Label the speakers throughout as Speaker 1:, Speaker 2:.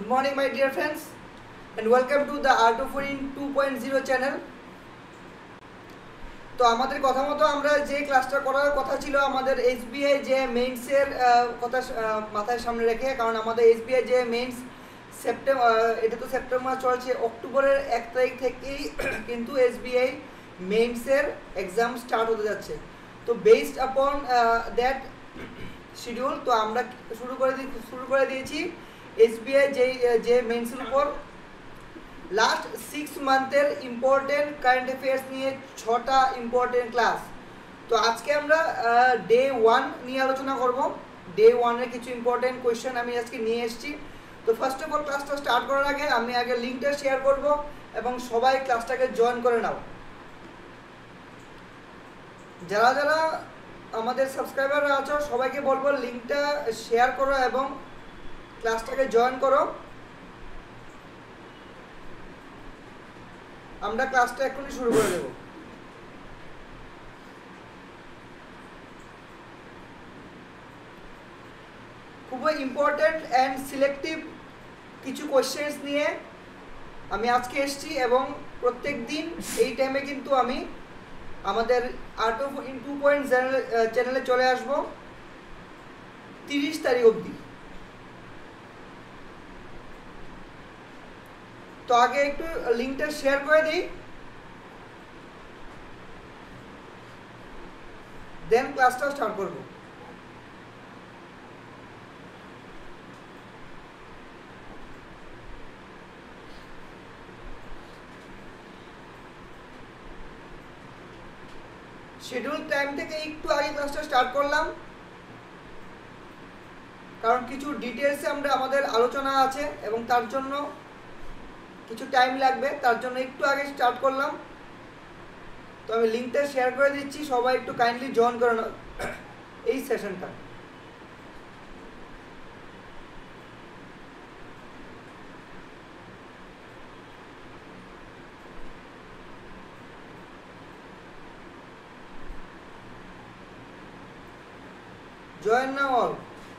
Speaker 1: morning my dear friends and welcome to the Art of Winning 2.0 channel। তো আমাদের কথা মতো আমরা যে ক্লাসটা করার কথা ছিল আমাদের এসবিআই যে মেইনসের কথা মাথায় সামনে রেখে, কারণ আমাদের এসবিআই যে মেইনস এটা তো সেপ্টেম্বর চলছে, অক্টোবরের 1 তারিখ থেকেই কিন্তু এসবিআই মেইনসের এক্সাম স্টার্ট হতে যাচ্ছে। তো বেসড আপন দ্যাট শিডিউল তো আমরা শুরু করে দিয়েছি এসবিআই যে মেইনসের উপর লাস্ট 6 মান্থের ইম্পর্টেন্ট কারেন্ট অ্যাফেয়ার্স নিয়ে 6টা ইম্পর্টেন্ট ক্লাস। তো আজকে আমরা ডে 1 নিয়ে আলোচনা করব। ডে 1 এর কিছু ইম্পর্টেন্ট কোয়েশ্চেন আমি আজকে নিয়ে এসেছি। তো ফার্স্ট অফ অল ক্লাসটা স্টার্ট করার আগে আমি আগে লিঙ্কটা শেয়ার করব এবং সবাই ক্লাসটাকে জয়েন করে নাও। যারা যারা আমাদের সাবস্ক্রাইবাররা আছো সবাইকে বলবো লিঙ্কটা শেয়ার করো এবং ক্লাসটাকে জয়েন করো। আমরা ক্লাসটা এখনই শুরু করে দেব। খুবই ইম্পর্টেন্ট অ্যান্ড সিলেক্টিভ কিছু কোয়েশ্চেন্স নিয়ে আমি আজকে এসেছি এবং প্রত্যেক দিন এই টাইমে কিন্তু আমি আমাদের আর্ট অফ ইন 2.0 চ্যানেলে চলে আসব 30 তারিখ অবধি। তো আগে একটু লিঙ্কটা শেয়ার করে দিই, দেন ক্লাসটা স্টার্ট করব। শিডিউল টাইম থেকে একটু আগে ক্লাসটা স্টার্ট করলাম, কারণ কিছু ডিটেলসে আমাদের আলোচনা আছে এবং তার জন্য কিছু টাইম লাগবে, তার জন্য একটু আগে স্টার্ট করলাম। তো আমি লিঙ্কটা শেয়ার করে দিচ্ছি, সবাই একটু কাইন্ডলি জয়েন করে নাও এই সেশনটা। জয়েন নাও অল।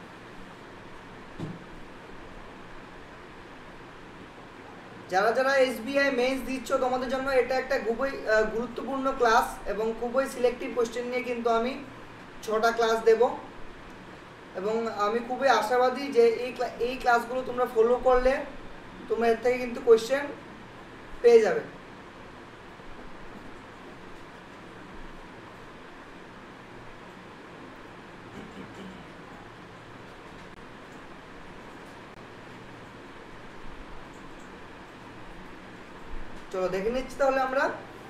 Speaker 1: যারা যারা এসবিআই মেইনস দিচ্ছ তোমাদের জন্য এটা একটা খুবই গুরুত্বপূর্ণ ক্লাস এবং খুবই সিলেক্টিভ কোশ্চেন নিয়ে কিন্তু আমি 6টা ক্লাস দেব এবং আমি খুবই আশাবাদী যে এই ক্লাসগুলো তোমরা ফলো করলে তোমরা এর থেকে কিন্তু কোশ্চেন পেয়ে যাবে। চলো দেখে নিচ্ছি তাহলে আমরা।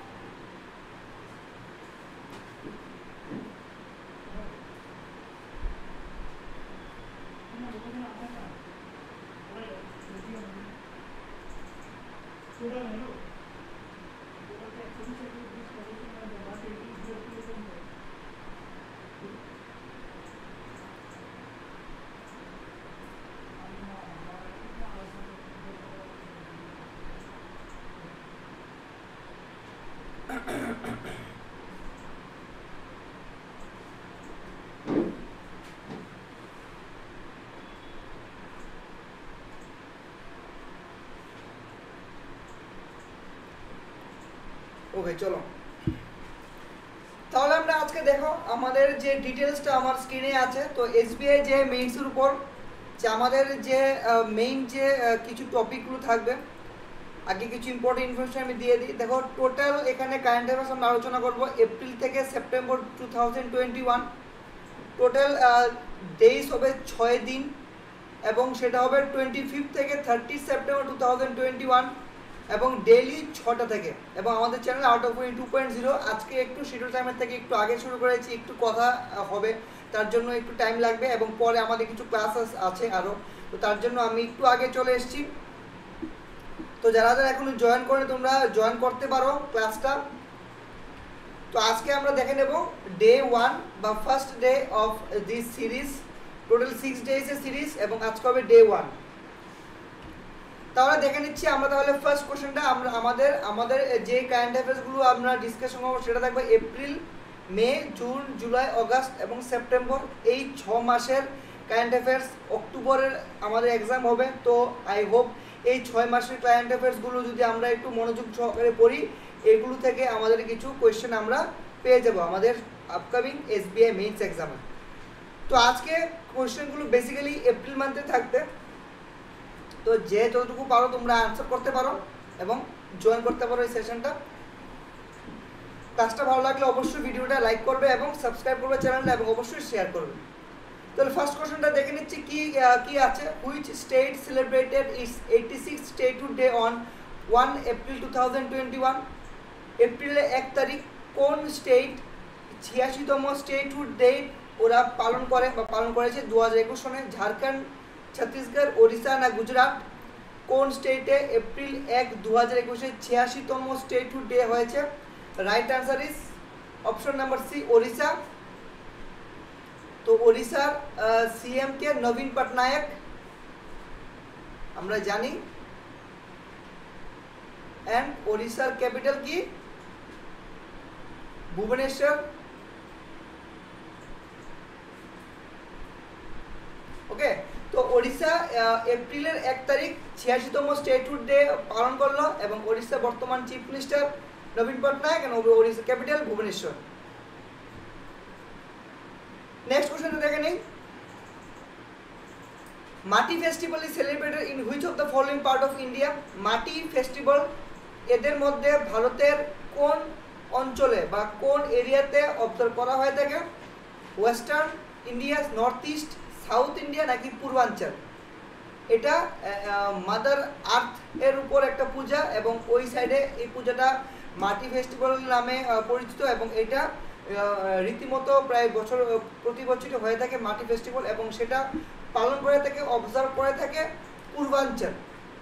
Speaker 1: ওকে চলো তাহলে আমরা আজকে দেখো আমাদের যে ডিটেলসটা আমার স্ক্রিনে আছে। তো এসবিআই যে মেইনসের উপর যে আমাদের যে মেইন যে কিছু টপিকগুলো থাকবে, আগে কিছু ইম্পর্টেন্ট ইনফরমেশন আমি দিয়ে দিই। দেখো টোটাল এখানে কারেন্ট অ্যাফেয়ার্স আমরা আলোচনা করব এপ্রিল থেকে সেপ্টেম্বর 2021। টোটাল ডেইজ হবে 6 দিন এবং সেটা হবে 25 থেকে 30 সেপ্টেম্বর 2021 এবং ডেইলি 6টা থেকে। এবং আমাদের চ্যানেল আউট অফ উইন 2.0 আজকে একটু শিডিউল টাইমের থেকে একটু আগে শুরু করেছি, একটু কথা হবে তার জন্য একটু টাইম লাগবে এবং পরে আমাদের কিছু ক্লাস আছে আরও, তো তার জন্য আমি একটু আগে চলে এসেছি। তো যারা যারা এখনো জয়েন করে তোমরা জয়েন করতে পারো ক্লাসটা। তো আজকে আমরা দেখে নেব ডে 1 বা first day of this series. Total 6 ডেজের সিরিজ এবং আজকে হবে ডে 1। তাহলে দেখে নিচ্ছি আমরা। তাহলে ফার্স্ট কোশ্চেনটা আমরা আমাদের যে কারেন্ট অ্যাফেয়ার্সগুলো আমরা ডিসকাশন করবো সেটা থাকবে April, May, June, July, August এবং সেপ্টেম্বর, এই 6 মাসের কারেন্ট অ্যাফেয়ার্স অক্টোবরের আমাদের এক্সাম হবে। তো আই হোপ এই 6 মাসের কারেন্ট অ্যাফেয়ার্সগুলো যদি আমরা একটু মনোযোগ সহকারে পড়ি, এগুলো থেকে আমাদের কিছু কোয়েশ্চেন আমরা পেয়ে যাব আমাদের আপকামিং এসবিআই মেইনস এক্সামে। তো আজকে কোয়েশ্চেনগুলো বেসিক্যালি এপ্রিল মান্থে থাকবে। তো যে যতটুকু পারো তোমরা আনসার করতে পারো এবং জয়েন করতে পারো এই সেশনটা। কাজটা ভালো লাগলে অবশ্যই ভিডিওটা লাইক করবে এবং সাবস্ক্রাইব করবে চ্যানেলটা এবং অবশ্যই শেয়ার করবে। তাহলে ফার্স্ট কোশ্চেনটা দেখে নিচ্ছি কি আছে। Which state celebrated its 86th statehood day on 1 April 2021? এপ্রিলের 1 তারিখ কোন স্টেট 86তম স্টেটহুড ডে ওরা পালন করে বা পালন করেছে 2021 সনে? ঝাড়খণ্ড, ছত্তিশগড়, ওড়িশা না গুজরাট? কোন স্টেটে এপ্রিল 1, 2021-এ 86তম স্টেটহুড ডে হয়েছে? Right answer is option number C, Odisha. তো ওড়িশার সিএম কে নবীন পটনায়ক আমরা জানি। এন্ড ওড়িশার ক্যাপিটাল কি? ভুবনেশ্বর। ওকে, তো ওড়িশা এপ্রিলের 1 তারিখ 86তম স্টেটহুড ডে পালন করলো এবং ওড়িশা বর্তমান চিফ মিনিস্টার নবীন পটনায়ক এবং Odisha capital Bhubaneswar. Next question দেখে নেই। Mati festival is celebrated in which of the following part of India? Mati festival এদের মধ্যে ভারতের কোন অঞ্চলে বা কোন এরিয়াতে অবজার্ভ করা হয়ে থাকে? Western India, north east, south India নাকি পূর্বাঞ্চল? এটা মাদার আর্থ এর উপর একটা পূজা এবং ওই সাইডে এই পূজাটা মাটি ফেস্টিভ্যাল নামে পরিচিত এবং এটা রীতিমতো প্রায় প্রতি বছরই হয়ে থাকে মাটি ফেস্টিভ্যাল এবং সেটা পালন করে থাকে, অবজার্ভ করে থাকে পূর্বাঞ্চল।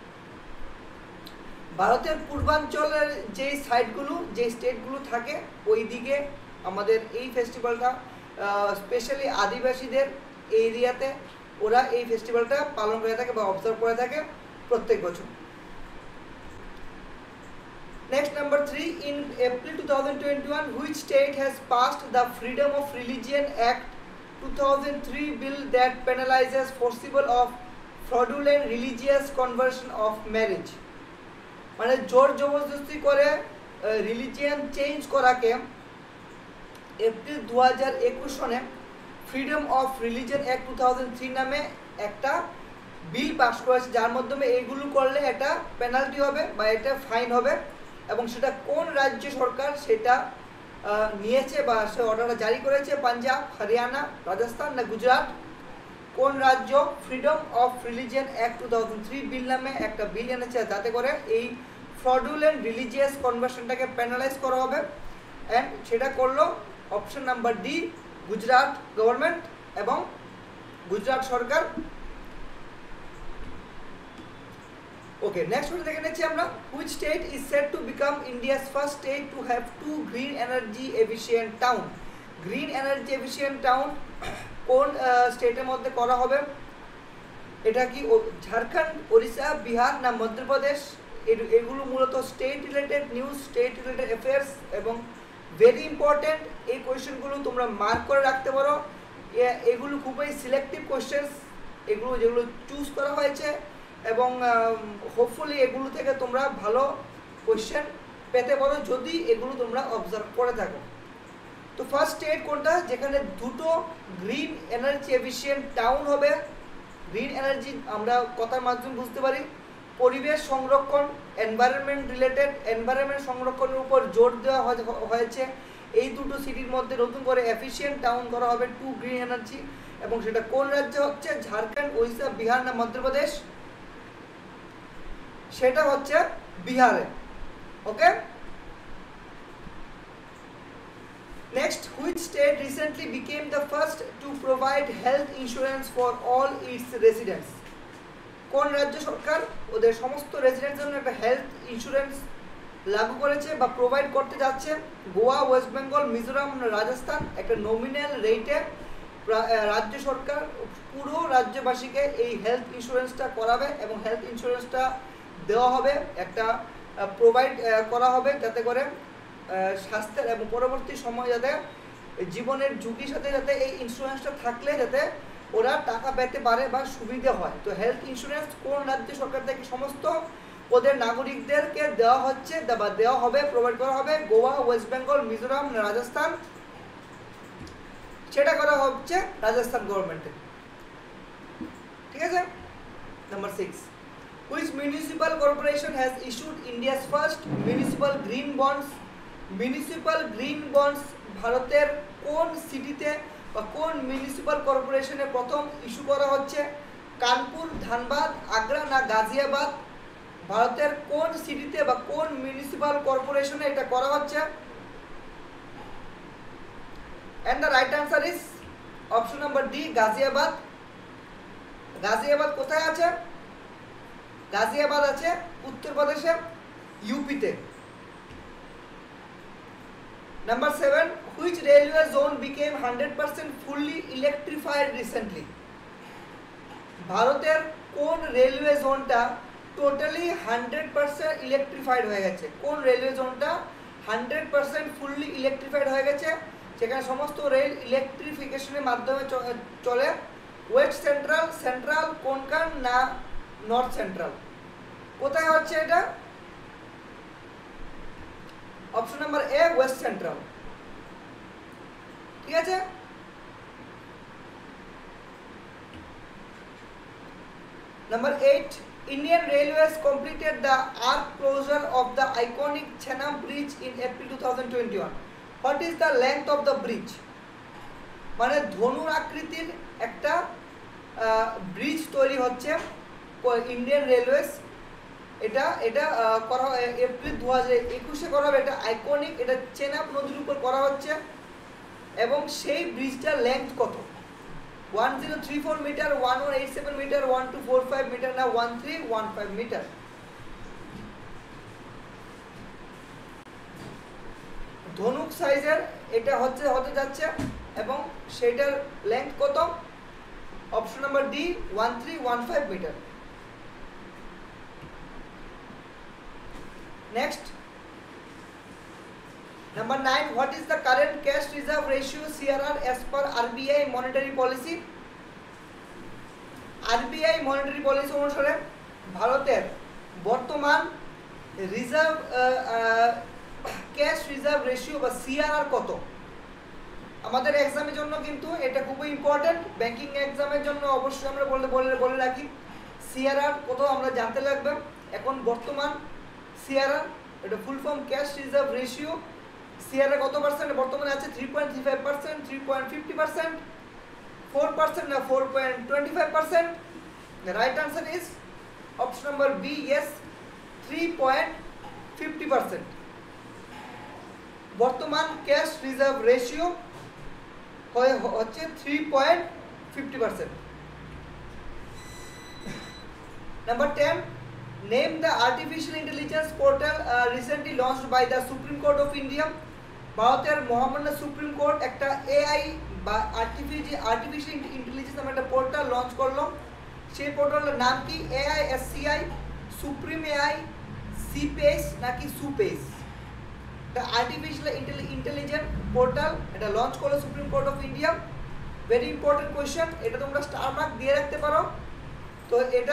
Speaker 1: ভারতের পূর্বাঞ্চলের যে সাইডগুলো, যে স্টেটগুলো থাকে ওই দিকে আমাদের এই ফেস্টিভ্যালটা স্পেশালি আদিবাসীদের এরিয়াতে ওরা এই ফেস্টিভ্যালটা পালন করে থাকে বা অবজার্ভ করে থাকে প্রত্যেক বছর। Next, number 3, in April 2021, which state has passed the Freedom of Religion Act 2003 bill that penalizes forcible of fraudulent religious conversion of marriage? মানে জোর জবরদস্তি করে রিলিজিয়ান চেঞ্জ করাকে এপ্রিল 2021 সনে ফ্রিডম অফ রিলিজিয়ন অ্যাক্ট 2003 নামে একটা বিল পাস করেছে, যার মাধ্যমে এইগুলো করলে এটা পেনাল্টি হবে বা এটা ফাইন হবে এবং সেটা কোন রাজ্য সরকার সেটা নিয়েছে বা সে অর্ডারটা জারি করেছে? পাঞ্জাব, হরিয়ানা, রাজস্থান না গুজরাট? কোন রাজ্য freedom of religion act 2003 bill নামে একটা বিল এনেছে যাতে করে এই ফ্রডুলেন্ট রিলিজিয়াস কনভার্সনটাকে পেনালাইজ করা হবে? অ্যান্ড সেটা করলো option number D, Gujarat government এবং গুজরাট সরকার। ওকে, নেক্সট কোশ্চেন দেখে নিচ্ছি আমরা। Which state is said to become India's first state to have 2 green energy efficient town? Green energy efficient town কোন স্টেটের মধ্যে করা হবে? এটা কি ঝাড়খণ্ড, ওড়িশা, বিহার না মধ্যপ্রদেশ? এগুলো মূলত state related news, state related affairs এবং ভেরি ইম্পর্টেন্ট। এই কোয়েশ্চেনগুলো তোমরা মার্ক করে রাখতে পারো। এগুলো খুবই সিলেক্টিভ কোয়েশ্চেন্স, এগুলো যেগুলো চুজ করা হয়েছে এবং হোপফুলি এগুলো থেকে তোমরা ভালো কোয়েশ্চেন পেতে পারো যদি এগুলো তোমরা অবজার্ভ করে থাকো। তো ফার্স্ট স্টেট কোনটা যেখানে দুটো গ্রিন এনার্জি এফিশিয়েন্ট টাউন হবে? গ্রিন এনার্জি আমরা কথার মাধ্যমে বুঝতে পারি পরিবেশ সংরক্ষণ, এনভায়রনমেন্ট রিলেটেড, এনভায়রনমেন্ট সংরক্ষণের উপর জোর দেওয়া হয়েছে। এই দুটো সিটির মধ্যে নতুন করে এফিশিয়েন্ট টাউন করা হবে 2 গ্রিন এনার্জি এবং সেটা কোন রাজ্যে হচ্ছে? ঝাড়খণ্ড, ওড়িশা, বিহার না মধ্যপ্রদেশ? সেটা হচ্ছে বিহারে। Okay, next, which state recently became the first to provide health insurance for all its residents? কোন রাজ্য সরকার ওদের সমস্ত রেসিডেন্টদের জন্য একটা হেলথ ইন্স্যুরেন্স লাগু করেছে বা প্রোভাইড করতে যাচ্ছে? Goa, west Bengal, Mizoram, Rajasthan? একটা নমিনাল রেটে রাজ্য সরকার পুরো রাজ্যবাসীকে এই হেলথ ইন্স্যুরেন্সটা করাবে এবং হেলথ ইন্স্যুরেন্সটা দেওয়া হবে, একটা প্রোভাইড করা হবে যাতে করে স্বাস্থ্যের এবং পরবর্তী সময় যাতে জীবনের ঝুঁকির সাথে যাতে এই ইন্স্যুরেন্সটা থাকলে যাতে ওরা টাকা পেতে পারে বা সুবিধা হয়। তো হেলথ ইন্স্যুরেন্স কোন রাজ্য সরকার থেকে সমস্ত ওদের নাগরিকদেরকে দেওয়া হচ্ছে বা দেওয়া হবে, প্রোভাইড করা হবে? Goa, west Bengal, Mizoram, Rajasthan? সেটা করা হচ্ছে রাজস্থান গভর্নমেন্টের। ঠিক আছে। Number 6, which municipal corporation has issued India's first municipal green bonds? Municipal green bonds ভারতের কোন সিটিতে বা কোন মিউনিসিপাল কর্পোরেশনে প্রথম ইস্যু করা হচ্ছে? কানপুর, ধানবাদ, আগ্রা না গাজিয়াবাদ? ভারতের কোন সিটিতে বা কোন মিউনিসিপাল কর্পোরেশনে এটা করা হচ্ছে? and the right answer is option number D, Ghaziabad. Ghaziabad কোথায় আছে? গাজিয়াবাদ আছে উত্তরপ্রদেশে, ইউপিতে। Number 7, which railway zone became 100% fully electrified recently? ভারতের কোন রেলওয়ে জোনটা টোটালি 100% ইলেকট্রিফাইড হয়ে গেছে? কোন রেলওয়ে জোনটা 100% ফুললি ইলেকট্রিফাইড হয়ে গেছে, যেখানে সমস্ত রেল ইলেকট্রিফিকেশনের মাধ্যমে চলে? ওয়েস্ট সেন্ট্রাল, সেন্ট্রাল, কোনকান না নর্থ সেন্ট্রাল? কোথায় হচ্ছে এটা? Option number A, west central. ঠিক আছে। Number 8, Indian Railways completed the arc closure of the iconic Chenam Bridge in April 2021. What is the length of the bridge? মানে ধনুর আকৃতির একটা bridge তৈরি হচ্ছে ইন্ডিয়ান রেলওয়েজ। এটা এটা করা এপ্রিল 2021-এ করা হবে। এটা আইকনিক, এটা চেনাব নদীর উপর করা হচ্ছে। এবং সেই ব্রিজটার লেন্থ কত? 1034 মিটার, 1187 মিটার, 1245 মিটার না 1315 মিটার? ধনুক সাইজের এটা হতে যাচ্ছে এবং সেটার লেন্থ কত? Option number D, 1315 metre. Next, number 9, what is the current cash reserve ratio CRR as per RBI monetary policy? RBI monetary policy অনুসারে ভারতের বর্তমান রিজার্ভ ক্যাশ রিজার্ভ রেশিও বা সিআরআর কত? আমাদের এক্সামের জন্য কিন্তু এটা খুবই ইম্পর্টেন্ট। ব্যাংকিং এক্সামের জন্য অবশ্যই আমরা বলে রাখি সিআরআর কত আমরা জানতে লাগবে। এখন বর্তমান সিআরআর, এটা full form cash reserve ratio. CRR কত পার্সেন্ট বর্তমানে আছে? 3.35%, 3.50%, 4% না 4.25%? The right answer is option number B, yes, 3.50%। বর্তমান ক্যাশ রিজার্ভ রেশিও হচ্ছে 3.50%। Number 10, name the artificial intelligence portal recently launched by the Supreme Court of India. ভারতের মহামান্য supreme court একটা AI বা আর্টিফিশিয়াল ইন্টেলিজেন্স নামে একটা পোর্টাল লঞ্চ করলো। সেই পোর্টালের নাম কি? AISCI, সুপ্রিম এআই, সিপেস নাকি SUPACE? The artificial intelligence portal এটা লঞ্চ করলো supreme court of India. Very important question, এটা তোমরা স্টার মার্ক দিয়ে রাখতে পারো। তো এটা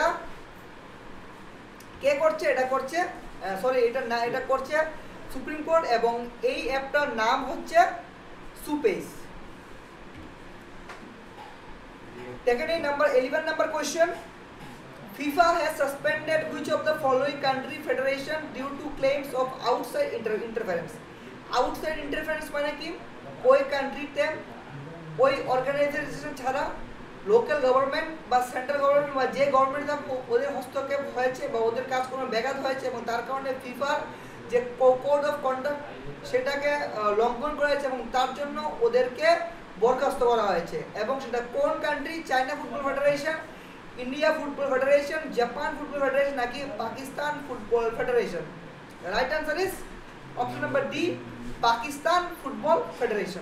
Speaker 1: কে করছে? এটা করছে এটা করছে সুপ্রিম কোর্ট এবং এই অ্যাপটার নাম হচ্ছে সুপেস। দেখেন এই number 11 number question, FIFA has suspended which of the following country federation due to claims of outside interference? Outside interference মানে কি? ওই কান্ট্রিতে ওই অর্গানাইজেশন ছাড়া লোকাল গভর্নমেন্ট বা সেন্ট্রাল গভর্নমেন্ট বা যে গভর্নমেন্ট ওদের হস্তক্ষেপ হয়েছে বা ওদের কাজ কোনো ব্যাঘাত হয়েছে এবং তার কারণে ফিফার যে কোড অফ কন্ডাক্ট সেটাকে লঙ্ঘন করা হয়েছে এবং তার জন্য ওদেরকে বরখাস্ত করা হয়েছে। এবং সেটা কোন country? China football federation, India football federation, Japan football federation নাকি Pakistan football federation? Right answer is option number D, Pakistan football federation.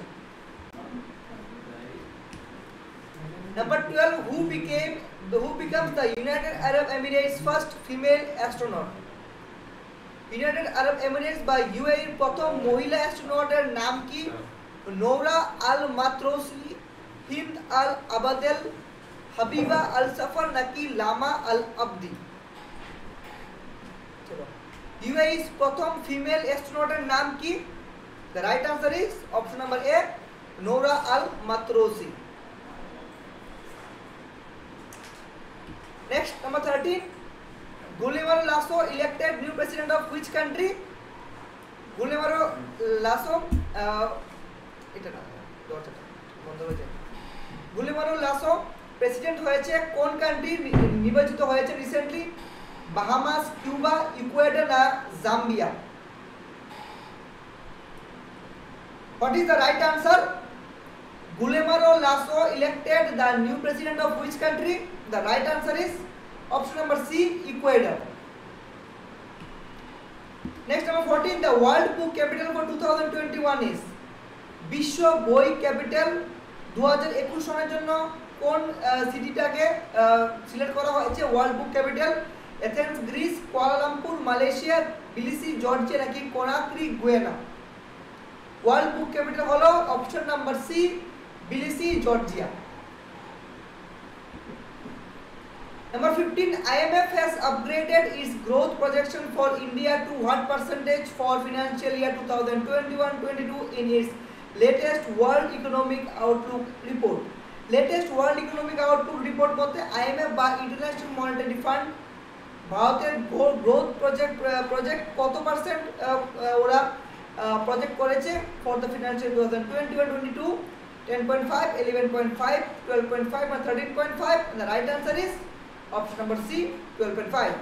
Speaker 1: Number 12, who becomes the United Arab Emirates first female astronaut? United Arab Emirates বা UAE প্রথম মহিলা অ্যাস্ট্রোনটের নাম কি? Nora Al Matrooshi, Hind Al Abadel, Habiba Al Safar নাকি Lama আল আবদি? চলো, UAE প্রথম female অ্যাস্ট্রোনটের নাম কি? The right answer is option number A, Nora Al Matrooshi. Next number 13, Guillermo Lasso elected new president of which country? Guillermo Lasso এটা না, দরজাটা বন্ধ হয়ে যায়। গুলিমারো লাসো প্রেসিডেন্ট হয়েছে কোন কান্ট্রি নির্বাচিত হয়েছে রিসেন্টলি? বাহামাস, কিউবা, ইকুয়েডর না Zambia? What is the right answer? Guillermo Lasso elected the new president of which country? The right answer is option number C, Ecuador. Next, number 14, the world book capital for 2021 is? বিশ্ব বই capital 2021 সনের জন্য কোন সিটিটাকে select করা হয়েছে world book capital? Athens Greece, Kuala Lumpur Malaysia, Tbilisi Georgia নাকি Conakry Guinea? World book capital হলো option number C, Tbilisi Georgia. Number 15, IMF has upgraded its growth projection for India to what percentage for financial year 2021-22 in its latest World Economic Outlook report? Latest World Economic Outlook report মতে IMF বা international monetary fund ভারতের growth project কত percent ওরা project করেছে for the financial 2021-22? 10.5, 11.5, 12.5 or 13.5? And the right answer is option number C, 12.5.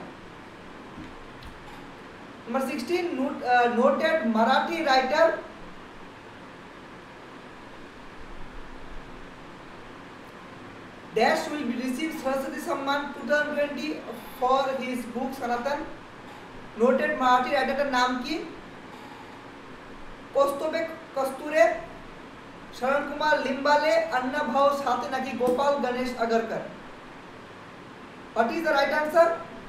Speaker 1: Number 16, noted Marathi writer Dash will be received Saraswati Samman 2020 for his book Sanatan. Noted Marathi writer নাম কি? কস্তবে কস্তুরে, শরণ কুমার লিম্বালে, अन्ना भाव साथे নাকি Gopal Ganesh Agarkar? What is the right answer?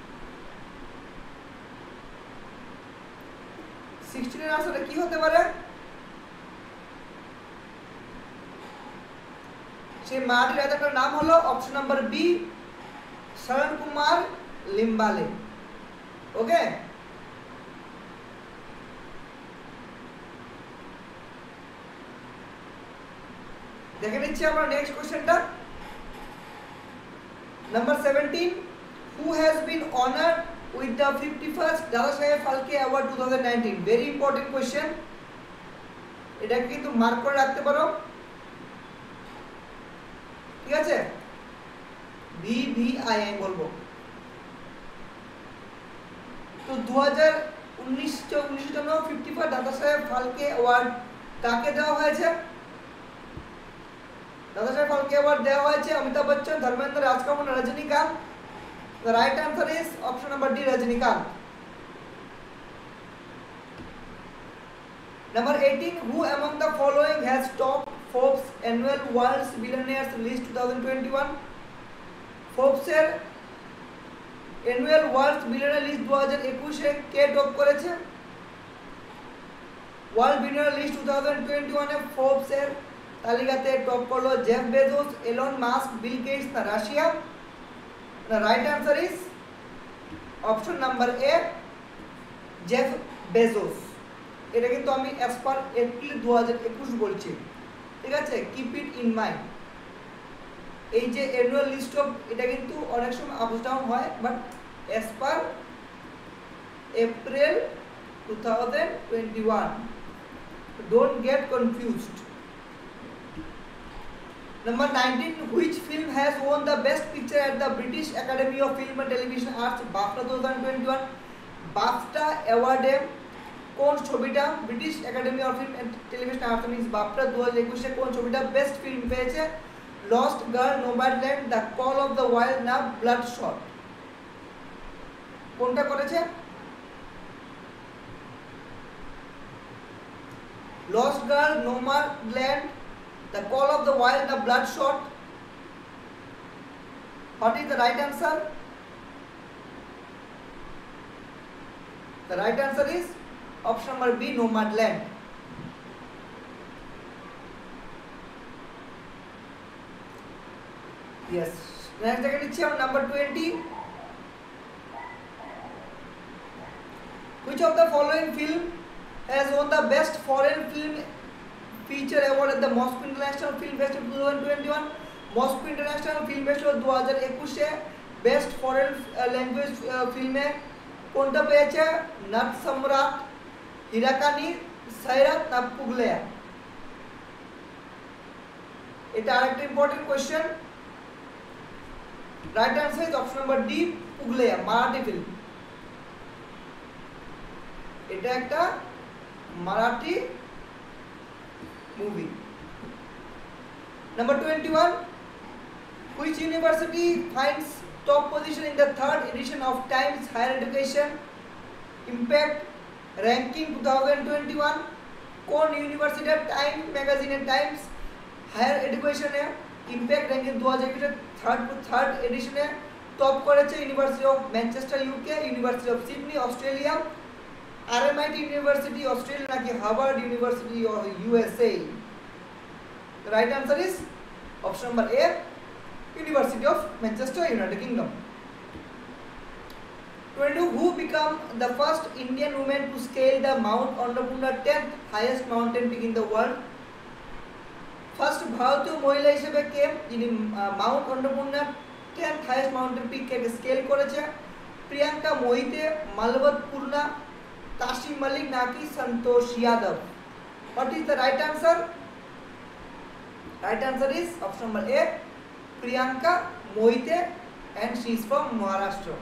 Speaker 1: 16 এর answer কি হতে পারে? সেই মারাঠি রাজাটার নাম হলো অপশন নাম্বার বি, শরণ কুমার লিম্বালে। ওকে, দেখে নিচ্ছি আমরা নেক্সট কোশ্চেনটা। Number 17, who has been honored with the 51st Dada Saheb Phalke Award 2019? Very important question, এটা কিন্তু মার্ক করে রাখতে পারো, ঠিক আছে? VVI বলবো। তো 2019 জন্য 51 দাদা সাহেব ফালকে অ্যাওয়ার্ড কাকে দেওয়া হয়েছে? दादा साहेब फाल्के अवार्ड देवा হয়েছে Amitabh Bachchan, Dharmendra, Raj Kapoor, Rajinikanth? The right answer is option number D, Rajinikanth. Number 18, who among the following has topped Forbes annual world's billionaires list 2021? Forbes এর annual world's billionaire list 2021 এ কে টপ করেছে? ওয়ার্ল্ড বিলিয়নার লিস্ট 2021 এ ফোর্বস এর তালিকাতে টপ করলো Jeff Bezos, Elon Musk, Bill Gates না Russia? The right answer is option number A, Jeff Bezos. এটা কিন্তু আমি অ্যাজ পার এপ্রিল 2021 বলছি, ঠিক আছে? Keep it in mind. এই যে অ্যানুয়াল লিস্ট অফ, এটা কিন্তু অনেক সময় আপস ডাউন হয়, but as per April 2021, don't get confused. Number 19, which film has won the best picture at the British Academy of Film and Television Arts BAFTA 2021? BAFTA অ্যাওয়ার্ডে কোন ছবিটা, British academy of film and television arts means BAFTA 2021 এ কোন ছবিটা best film পেয়েছে? Lost girl, Nomadland, the call of the wild না Bloodshot? কোনটা করেছে? Lost girl, Nomadland, The Call of the Wild, the Bloodshot? What is the right answer? The right answer is option number B, Nomadland. Yes. Next দেখে নিচ্ছি আমরা number 20 which of the following film has won the best foreign film feature award at the Moscow International Film Festival 2021 Moscow International Film Festival 2021 এ best foreign language ফিল্মে কোনটা পেয়েছে nut সম্রাট হিরাকানি সাইরাত না পুগলিয়া এটা আরেকটা important question right answer is option number D Pugalya Marathi film এটা একটা Marathi movie number 21 which university finds top position in the third edition of Times Higher Education Impact Ranking 2021 কোন ইউনিভার্সিটির টাইম ম্যাগাজিনের টাইমস হায়ার এডুকেশনে ইম্প্যাক্ট র্যাঙ্কিং 2021 থার্ড এডিশনে top করেছে university of Manchester UK university of Sydney Australia RMIT university Australia নাকি Harvard university USA the right answer is option number A University of Manchester United Kingdom 22 who become the first Indian woman to scale the Mount Annapurna 10th highest mountain peak in the world first ভারতীয় মহিলা হিসেবে কে যিনি mount Annapurna 10th highest mountain peak কে scale করেছে প্রিয়াঙ্কা মোহিতে মালবতপূর্ণা কাশিম মালিক নাকি সন্তোষ Yadav what is the right answer right answer is option number A Priyanka Mohite and she is from Maharashtra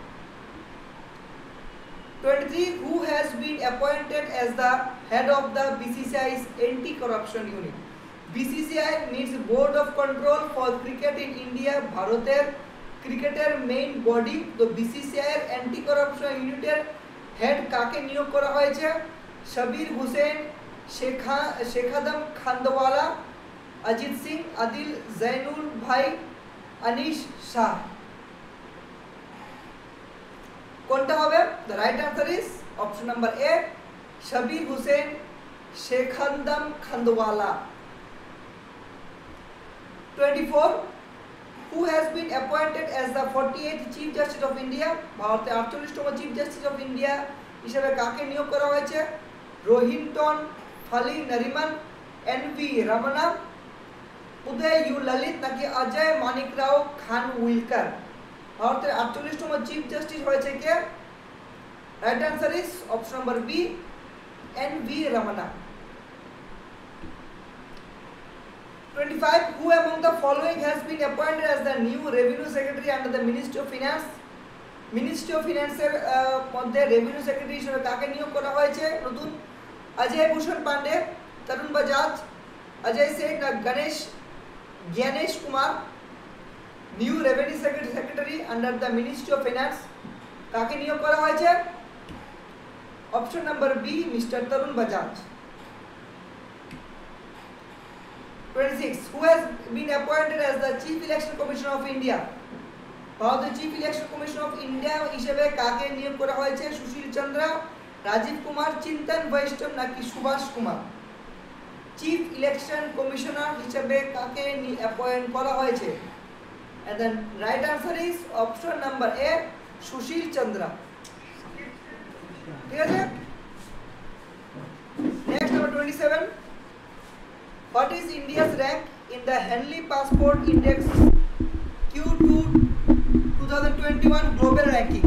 Speaker 1: 23 who has been appointed as the head of the BCCI's anti-corruption unit BCCI means Board of Control for Cricket in India ভারতের ক্রিকেটের main body তো BCCI এর anti corruption ইউনিটের head কাকে নিয়োগ করা হয়েছে শবীর হোসেন শেখাদম খান্দওয়ালা অজিত সিং আদিল জৈনুল ভাই अनीश शाह কোনটা হবে the right answer is option number A Shabir Hussain शेखादम Khandwala 24 who has been appointed as the 48th chief justice of India ভারতের 48তম চিফ জাস্টিস অফ ইন্ডিয়া হিসেবে কাকে নিয়োগ করা হয়েছে রোহিন্টন ফালি নরিমান এনভি রমনা উদয় ইউ ললিত নাকি অজয় মানিক রাও খান উইলকার ভারতের 48তম চিফ জাস্টিস হয়েছে কে right answer is option number B NV Ramana 25 who among the following has been appointed as the new revenue secretary under the ministry of finance এর মধ্যে রেভিনিউ সেক্রেটারি হিসেবে কাকে নিয়োগ করা হয়েছে নতুন অজয় ভূষণ পান্ডে তরুণ বাজাজ অজয় সেন না Gyanesh Kumar new revenue secretary under the ministry of finance কাকে নিয়োগ করা হয়েছে option number B mister Tarun Bajaj 26 who has been appointed as the chief election commissioner of India ভারতের chief election commission of India হিসেবে কাকে নিয়োগ করা হয়েছে সুশীল চন্দ্র রাজীব কুমার চিন্তন বৈষ্ণব নাকি Subhash Kumar chief election commissioner হিসেবে কাকে অ্যাপয়েন্ট করা হয়েছে and the right answer is option number A সুশীল চন্দ্র ঠিক আছে next number 27 what is India's rank in the Henley Passport Index Q2 2021 global ranking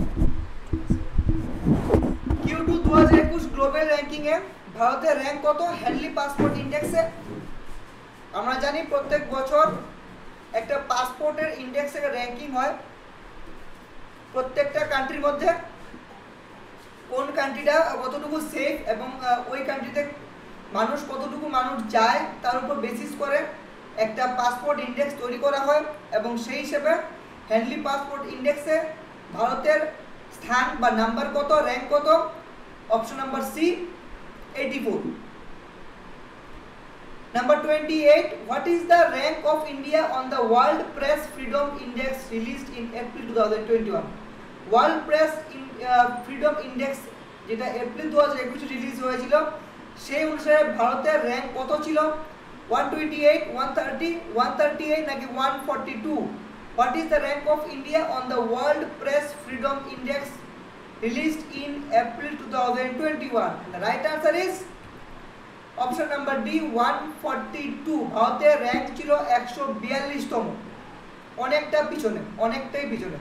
Speaker 1: Q2 2021 global ranking এ ভারতের র‍্যাঙ্ক কত হেনলি পাসপোর্ট ইনডেক্সে আমরা জানি প্রত্যেক বছর একটা পাসপোর্টের ইনডেক্সে র‍্যাঙ্কিং হয় প্রত্যেকটা কান্ট্রির মধ্যে কোন কান্ট্রিটা কতটুকু সেফ এবং ওই কান্ট্রিতে মানুষ কতটুকু মানুষ যায় তার উপর বেসিস করে একটা পাসপোর্ট ইনডেক্স তৈরি করা হয় এবং সেই হিসেবে হেনলি পাসপোর্ট ইনডেক্সে ভারতের স্থান বা নাম্বার কত র‍্যাঙ্ক কত option number C 84 number 28 what is the rank of India on the World Press Freedom Index released in April 2021 World Press Freedom Index যেটা এপ্রিল 2021 রিলিজ হয়েছিল সেই অনুসারে ভারতের র‍্যাঙ্ক কত ছিল 128 130 138 নাকি 142 What is the rank of India on the World Press Freedom Index released in April 2021? The right answer is option number D 142. ভারতের র্যাঙ্ক ছিল 142তম, অনেকটাই পিছনে।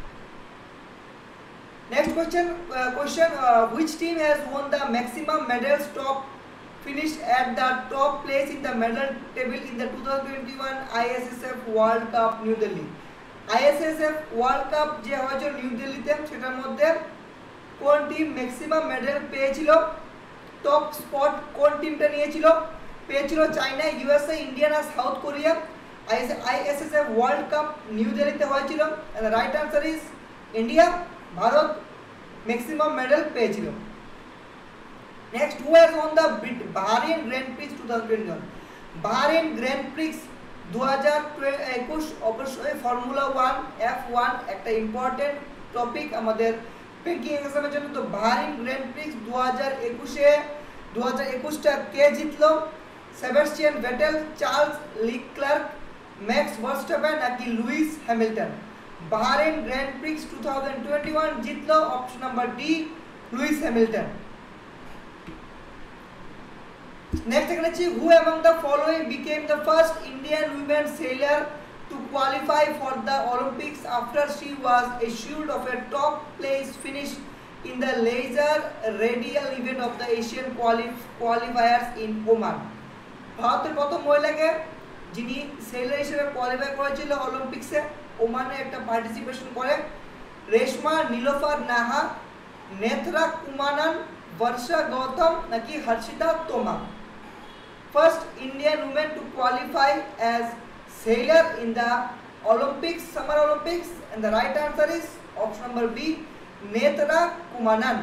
Speaker 1: Next question, which team has won the maximum medals finished at the top place in the medal table in the 2021 ISSF World Cup New Delhi? ISSF World Cup যে হয়েছিল new দিল্লিতে, সেটার মধ্যে কোন টিম ম্যাক্সিমাম মেডেল পেয়েছিল? Top spot কোন টিমটা পেয়েছিল চায়না, ইউএসএ, ইন্ডিয়া না south Korea? ISSF world cup new দিল্লিতে হয়েছিল। Right answer is India, Bharat maximum medal পেয়েছিল। Next, who has won the Bahrain grand prix 2021? Bahrain grand prix 2021 অবশ্যই formula 1 F1 একটা ইম্পর্টেন্ট টপিক আমাদের ব্যাংকিং এক্সামের জন্য। তো বাহরেইন গ্র্যান্ড প্রিক্স 2021টা কে জিতলো? Sebastian Vettel, Charles Leclerc, Max Verstappen নাকি Lewis Hamilton? Bahrain grand prix 2021 জিতলো option number D, Lewis Hamilton. Next, who among the following became the first Indian women sailor to qualify for the Olympics after she was assured of a top place finish in the laser radial event of the Asian qualifiers in Oman? ভারতের প্রথম মহিলাকে যিনি seller হিসেবে qualify করেছিল অলিম্পিক্সে, ওমানে একটা participation করে। রেশমা নীলোফার নাহা, নেথরা কুমানান, বর্ষা গৌতম নাকি হর্ষিতা তোমা? First Indian woman to qualify as sailor in the Olympics, Summer Olympics, and the right answer is option number B, Netra Kumanan.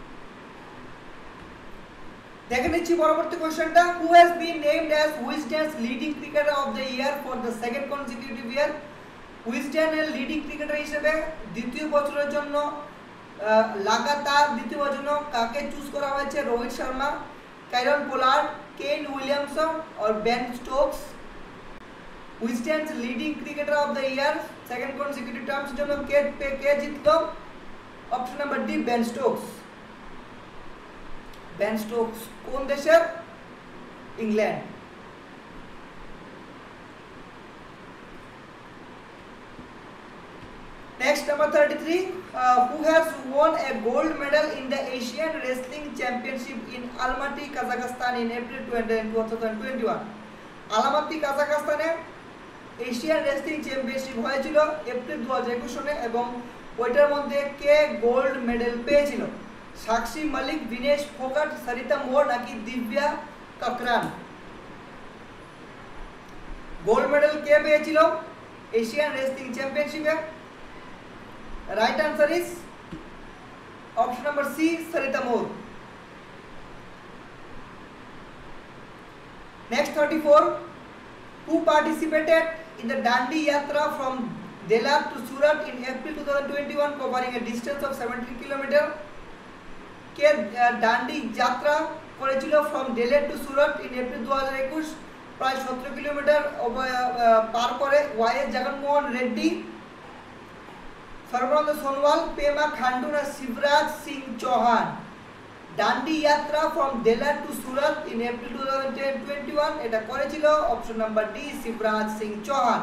Speaker 1: দেখে নিচ্ছি পরবর্তী কোশ্চেনটা, who has been named as Wisden's leading cricketer of the year for the second consecutive year? Wisden এর leading cricketer হিসেবে দ্বিতীয় বছরের জন্য লাগাতার দ্বিতীয়বার জন্য কাকে চুজ করা হয়েছে? Rohit Sharma, Kieron Pollard, Kane Williamson और Ben Stokes? Wisden's leading cricketer of the year second consecutive terms জন্য কে জিতলো? Option number D, Ben Stokes. Ben Stokes কোন দেশের? England. Next, number 33, who has won a gold medal in the Asian Wrestling Championship in Almaty, Kazakhstan in April 2021? Almaty কাজাখস্তানে Asian wrestling championship হয়েছিল April 2021 সনে, এবং ওইটার মধ্যে কে gold medal পেয়েছিল? সাক্ষী মালিক, দিনেশ ফোগাট, সরিতা মোর নাকি দিব্যা কাকরান? গোল্ড মেডেল কে পেয়েছিল এশিয়ান রেসলিং চ্যাম্পিয়নশিপে? Right answer is option number C, Sarita Moore. Next, 34, who participated in the Dandi Yatra from Delar to Surat in April 2021 covering a distance of 17 km? কে ডান্ডি যাত্রা করেছিল from Delhi to Surat in April 2021 প্রায় 17 kilometre পার করে? ওয়াইএস জগনমোহন রেড্ডি, সর্বানন্দ সোনোয়াল, পেমা খান্ডু না শিবরাজ সিং চৌহান? ডান্ডি যাত্রা from দেলার two Surat in April 2021 এটা করেছিল option number D, Shivraj Singh Chouhan.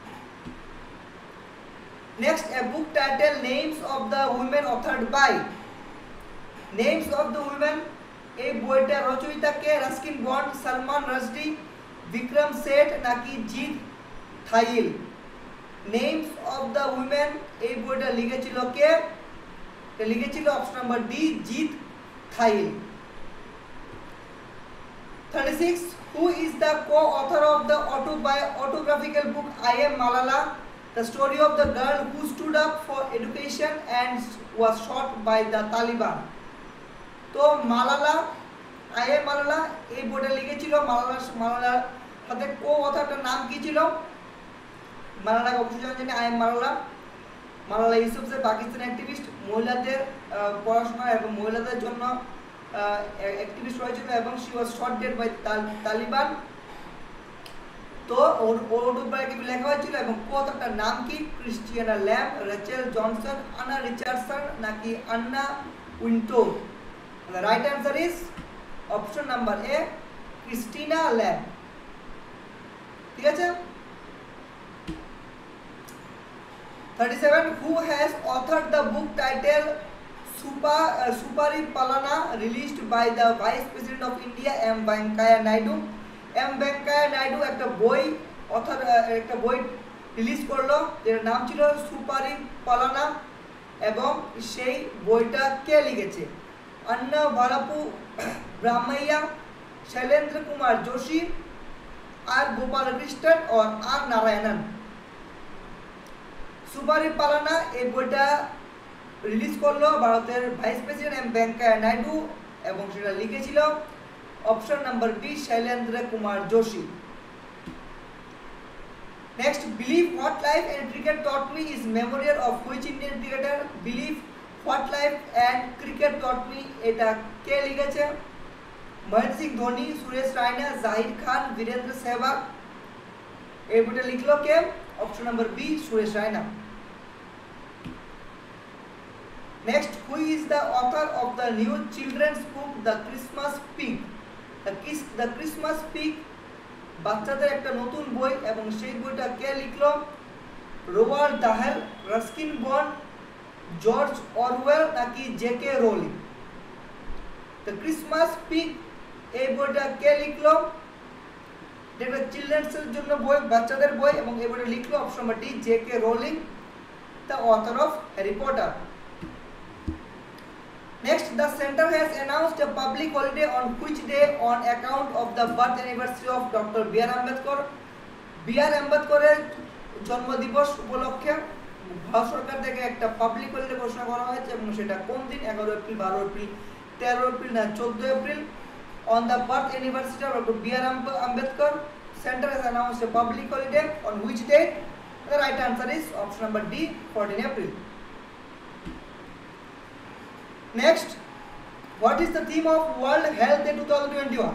Speaker 1: Next, a book title names of the women authored by? Names of the women, এই বইটা রচয়িতা কে? রাস্কিন বন্ড, সালমান রাশদি, বিক্রম সেঠ নাকি Jeet Thayil? Names of the women এই বইটা লিখেছিল কে? লিখেছিল option number D, Jeet Thayil. 36, who is the co-author of the autobiographical book I Am Malala, the story of the girl who stood up for education and was shot by the Taliban? তো Malala, I Am Malala এই বইটা লিখেছিল মালালার সাথে কো-অথরটার নাম কি ছিল? মালালা অবশ্যই জানেন, I Am Malala। Malala Yousafzai Pakistani activist, মহিলাদের পড়াশোনা এবং মহিলাদের জন্য অ্যাক্টিভিস্ট হয়েছিল, এবং she was shot dead by Taliban। তো ওর উপরে কি লেখা হয়েছিল এবং কোথাটার নাম কি? Christiana Lamb, Rachel Johnson, Anna Richardson নাকি Anna Wintour? The right answer is option number A, Christina Lamb. ঠিক আছে। 37 who has authored the book titled Suparipalana released by the Vice President of India M Venkaiah Naidu? M Venkaiah Naidu একটা বই একটা বই release করলো যার নাম ছিল সুপারিপালানা এবং সেই বইটা কে লিখেছে? अन्ना भालापू ब्रह्मैया, शैलेंद्र कुमार जोशी, आर गोपालकृष्णन और आर नारायणन। सुपारिपालाना এই বইটা রিলিজ করলো ভারতের vice president M Venkaiah Naidu এবং সেটা লিখেছিল option number B Shailendra Kumar Joshi. Next, believe what life and cricket taught me is memorial of which Indian cricketer? Believe what life and cricket taught me এটা কে লিখেছে? মহেন্দ্র সিং ধোনি, সুরেশ রায়না, জাহির খান, বীরেন্দ্র সেহবাগ। এই বইটা লিখলো কে? Option number B Suresh Raina. Next, who is the author of the new children's book The Christmas Pig? The Christmas Pig বাচ্চাদের একটা নতুন বই এবং সেই বইটা কে লিখলো? Robert Dahl, Ruskin Bond, George Orwell নাকি J K Rowling? The Christmas pig এই বইটা কে লিখলো? এটা চিলড্রেন্স এর জন্য বই, বাচ্চাদের বই এবং এই বইটা লিখলো option number D J K Rowling, the author of Harry Potter. Next, the center has announced a public holiday on which day on account of the birth anniversary of Dr. B.R. Ambedkar? B.R. আম্বেদকরের জন্মদিবস উপলক্ষে ভারত সরকার থেকে একটা public holiday ঘোষণা করা হয়েছে এবং সেটা কোন দিন? 11 এপ্রিল, 12 এপ্রিল, 13 এপ্রিল না 14 April. On the birth anniversary of Dr. B.R. Ambedkar, center has announced a public holiday on which date? The right answer is option number D, 14 April. Next, what is the theme of World Health Day 2021?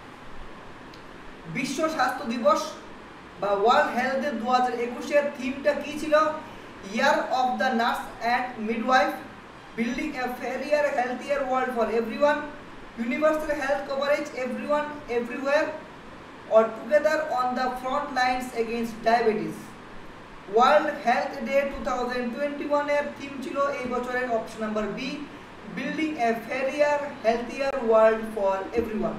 Speaker 1: বিশ্ব স্বাস্থ্য দিবস বা world health day 2021 এর থিমটা কি ছিল? Year of the nurse and midwife, building a fair healthier world for everyone, universal health coverage everyone everywhere, or together on the front lines against diabetes? World health day 2021 এর theme ছিল এই বছরের option number B building a fairer healthier world for everyone.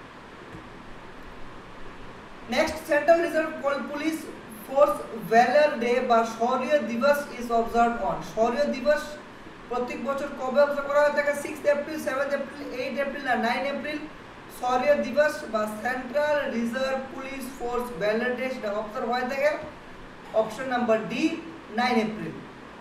Speaker 1: Next, Central Reserve Police Force Valor Day বা শৌর্য দিবস is observed on? শৌর্য দিবস প্রত্যেক বছর কবে অবজার্ভ করা হয় থাকে? 6 এপ্রিল, 7 এপ্রিল, 8 এপ্রিল না 9 এপ্রিল? শৌর্য দিবস বা central reserve police force valour day সেটা অবজার্ভ হয় থাকে option number D 9 April.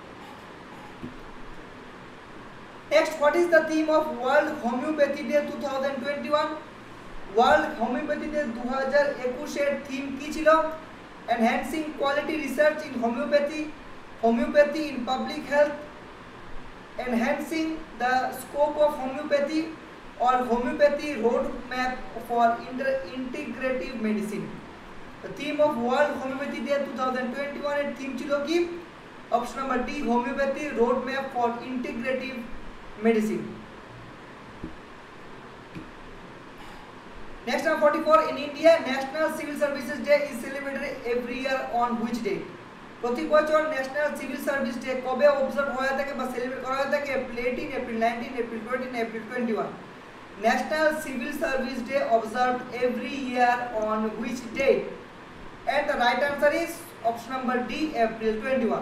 Speaker 1: Next, what is the theme of World Homeopathy Day 2021? World Homeopathy Day 2021 এর থিম কি ছিল? Enhancing quality research in homeopathy, homeopathy in public health, enhancing the scope of homeopathy, or homeopathy roadmap for integrative medicine. The theme of World Homeopathy Day 2021 এর theme ছিল কি? Option number D homeopathy roadmap for integrative medicine. Next, number 44, in India National Civil Services Day is celebrated every year on which day? প্রতি বছর national civil service day কবে observe হয়ে থাকে বা celebrate করা হয়ে থাকে? April 18, April 19, April 20, April 21? National Civil Service Day observed every year on which date? And the right answer is option number D, April 21.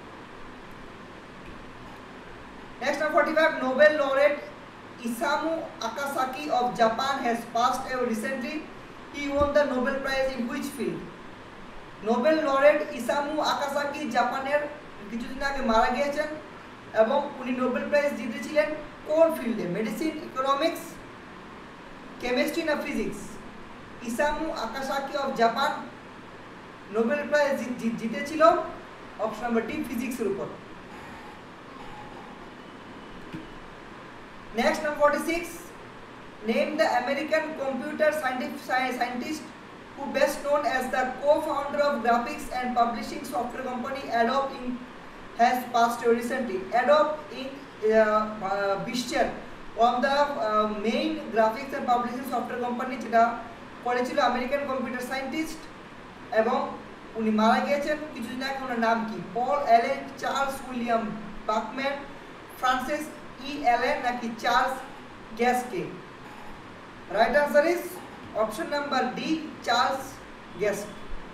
Speaker 1: Next, number 45, Nobel laureate Isamu Akasaki of Japan has passed away recently. He won the Nobel Prize in which field? Nobel laureate Isamu Akasaki জাপানের কিছুদিন আগে মারা গিয়েছেন এবং উনি Nobel prize জিতেছিলেন কোন ফিল্ডে? মেডিসিন, ইকোনমিক্স, কেমিস্ট্রি না physics? Isamu Akasaki of Japan Nobel prize জিতেছিল অপশন নাম্বার ডি ফিজিক্সের উপর। Next, number 46, name the American computer scientist who best known as the co-founder of graphics and publishing software company Adobe Inc. has passed away recently. Adobe Inc. বিশ্বের one of the main graphics and publishing software company যেটা করেছিল American computer scientist এবং উনি মারা গিয়েছেন কিছুদিন আগে। ওনার নাম কি? Paul Allen Charles William Bachman, Francis E Allen নাকি Charles Geschke? Right answer is option number D, Charles Geschke.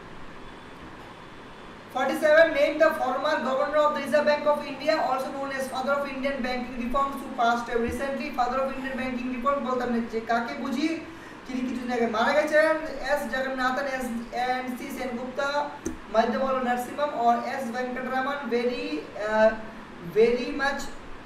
Speaker 1: 47. Name the former governor of the Reserve Bank of India, also known as father of Indian banking reforms, who passed away recently. Father of Indian banking reforms বলতে আমরা যে কাকে বুঝি, যিনি কিছুদিন আগে মারা গেছেন? S Jagannathan, S N C Sengupta, Maidavolu Narasimham or S Venkataraman. very much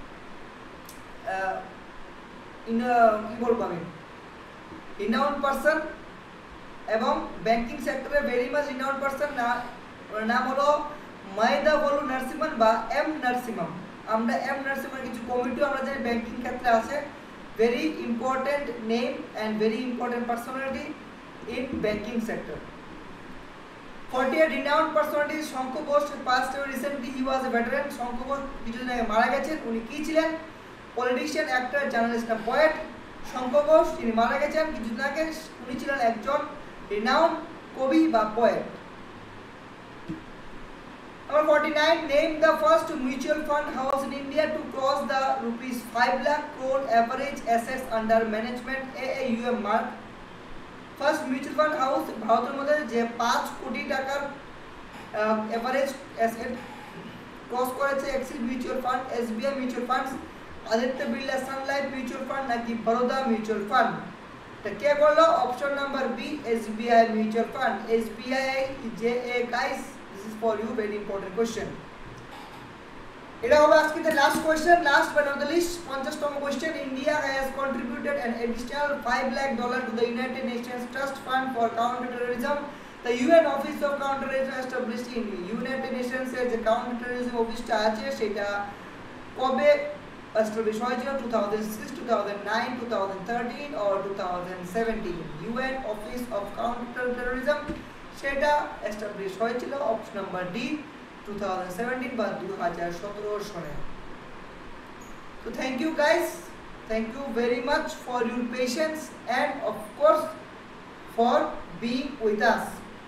Speaker 1: কি বলবো আমি, renowned person এবং ব্যাংকিং সেক্টরে ভেরি মাচ renowned person। ওর নাম হলো মধ্যমল নরসিংহম বা এম নরসিংহম। আমরা এম নরসিংহমের কিছু কমিটিও আমরা জানি ব্যাংকিং ক্ষেত্রে আছে। very important name and very important personality in banking sector. 48. Renowned personality Shankha Ghosh passed away recently. He was a veteran. Shankha Ghosh কিছুদিন আগে মারা গেছেন। উনি কি ছিলেন? পলিটিশিয়ান, অ্যাক্টর, জার্নালিস্ট না পোয়েট। শঙ্খ ঘোষ তিনি মারা গেছেন কিছুদিন আগে। উনি ছিলেন একজন রিনাউন্ড কবি বা poet. Number 49. Name the first mutual fund house in India to cross the rupees 5 lakh crore average assets under management AAUM mark. First mutual fund house ভারতের মধ্যে যে 5 কোটি টাকার এভারেজ অ্যাসেট ক্রস করেছে। Axis mutual fund, SBI mutual funds, Aditya Birla Sun Life mutual fund নাকি Baroda mutual fund? এটা কে বললো? Option number B, SBI mutual fund. SBI যে hey guys, this is for you, very important question. এটা হবে আজকে the last question, last but not the least, 50তম question. India has contributed an additional $5 lakh to the United Nations Trust Fund for Counter-Terrorism. The UN Office of Counter-Terrorism established in United Nations এর যে Counter-Terrorism অফিসটা আছে সেটা কবে establish হয়েছিল? 2006, 2009, 2013 or 2017? UN Office of Counter-Terrorism সেটা establish হয়েছিল option number D 2017 বা 2017 সনে। So thank you guys, thank you very much for your patience and of course for being with us.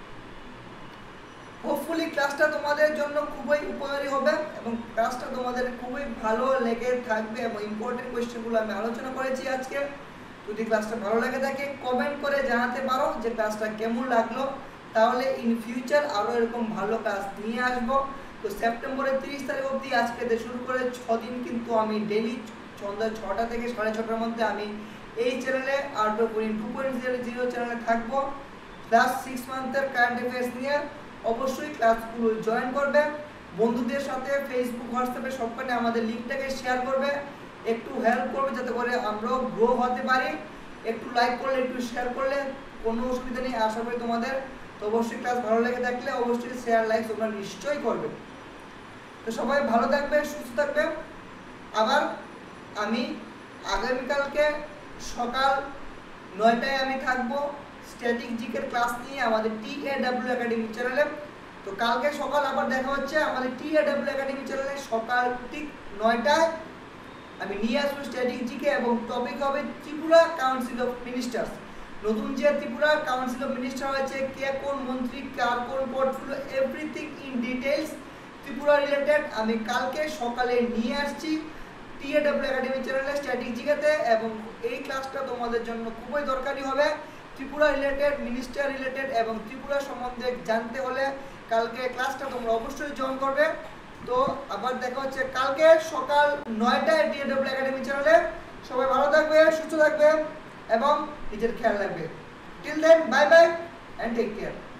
Speaker 1: Hopefully ক্লাসটা তোমাদের জন্য খুবই উপকারী হবে এবং ক্লাসটা তোমাদের খুবই ভালো লেগে থাকবে এবং ইম্পর্টেন্ট কোশ্চেনগুলো আমি আলোচনা করেছি আজকে। যদি ক্লাসটা ভালো লাগে থাকে কমেন্ট করে জানাতে পারো যে ক্লাসটা কেমন লাগলো, তাহলে ইন ফিউচার আরো এরকম ভালো ক্লাস নিয়ে আসবো। তো সেপ্টেম্বরের 30 তারিখ অবধি আজকে থেকে শুরু করে 6 দিন কিন্তু আমি ডেইলি সন্ধ্যা 6টা থেকে 6:30টার মধ্যে আমি এই চ্যানেলে আর্ট অফ উইনিং 2.0 চ্যানেলে থাকবো। ক্লাস 6 মান্থের কারেন্ট অ্যাফেয়ার্স নিয়ে অবশ্যই ক্লাসগুলো জয়েন করবে, বন্ধুদের সাথে ফেসবুক হোয়াটসঅ্যাপে সবখানে আমাদের লিঙ্কটাকে শেয়ার করবে, একটু হেল্প করবে যাতে করে আমরাও গ্রো হতে পারি। একটু লাইক করলে, একটু শেয়ার করলে কোনো অসুবিধা নেই। আশা করি তোমাদের তো অবশ্যই ক্লাস ভালো লেগে থাকলে অবশ্যই শেয়ার লাইক তোমরা নিশ্চয়ই করবে। তো সবাই ভালো থাকবে, সুস্থ থাকবে। আবার আমি আগামীকালকে সকাল 9টায় আমি থাকবো স্ট্যাটিক জিকের ক্লাস নিয়ে আমাদের TAW একাডেমি চ্যানেলে। তো কালকে সকাল আবার দেখা হচ্ছে আমাদের TAW একাডেমি চ্যানেলে সকাল ঠিক 9টায় আমি নিয়ে আসবো স্ট্যাটিক জিকে এবং টপিক হবে ত্রিপুরা কাউন্সিল অফ মিনিস্টার্স। নতুন যে ত্রিপুরা কাউন্সিল অফ মিনিস্টার হয়েছে, কে কোন মন্ত্রী, কার কোন portfolio, everything in details Tripura related আমি কালকে সকালে নিয়ে আসছি TAW একাডেমি চ্যানেলে স্ট্যাটিক জিকেতে এবং এই ক্লাসটা তোমাদের জন্য খুবই দরকারি হবে। ত্রিপুরা রিলেটেড, মিনিস্টার রিলেটেড এবং ত্রিপুরা সম্বন্ধে জানতে হলে কালকে ক্লাসটা তোমরা অবশ্যই জয়েন করবে। তো আবার দেখা হচ্ছে কালকে সকাল 9টায় TAW একাডেমি চ্যানেলে। সবাই ভালো থাকবে, সুস্থ থাকবে এবং নিজের খেয়াল রাখবে। Till then bye bye and take care.